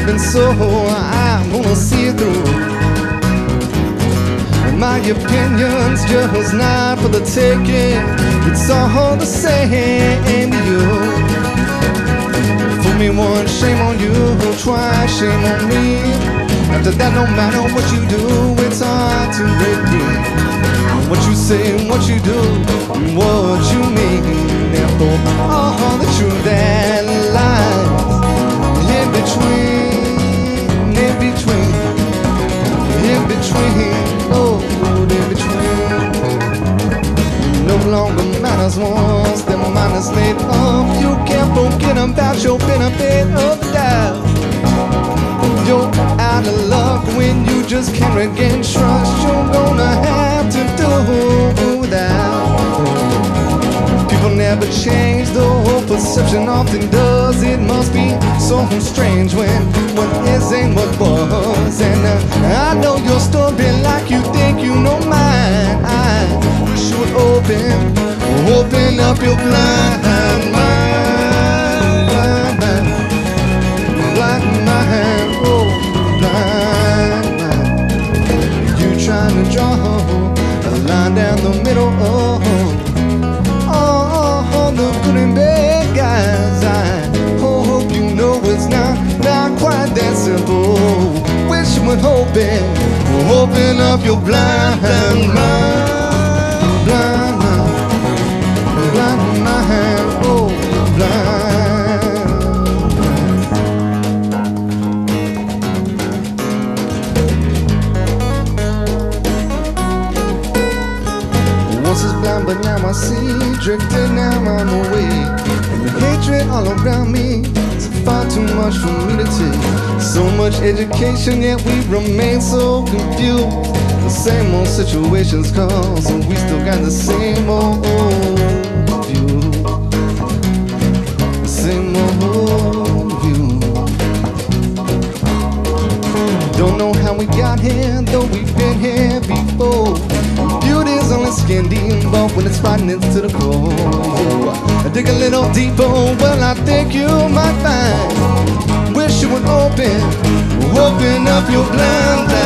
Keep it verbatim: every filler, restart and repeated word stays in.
been so, I'm gonna see it through. My opinion's just not for the taking. It's all the same to you. Fool me once, shame on you. Twice, shame on me. After that, no matter what you do, it's hard to break free. What you say, what you do, what you mean. And for all the truth that lies in between, in between, in between, oh, in between. No longer matters once the mind is made up. You can't forget about your benefit of the doubt. You're out of luck when you just can't regain trust. You're gonna have to do without. People never change, though perception often does. It must be so strange when what is ain't what was. And uh, I know your story like you think you know mine. I should open, open up your blind mind, blind mind, blind mind, oh, blind mind. You trying to draw a line down the middle, oh, oh, the good and bad guys. I hope you know it's not, not quite that simple. Wish you would open, open up your blind mind, blind mind, blind mind, oh, blind mind. Once it's blind, but now I see. Drifting now I'm away, and the hatred all around me is far too much for me to take. So much education, yet we remain so confused. The same old situations cause, and we still got the same old view. The same old view. Don't know how we got here, though we've been here before. Beauty's only skin deep, but when it's rotten into the core. I dig a little deeper, well I think you might find. Wish you would open, open up your blind eye.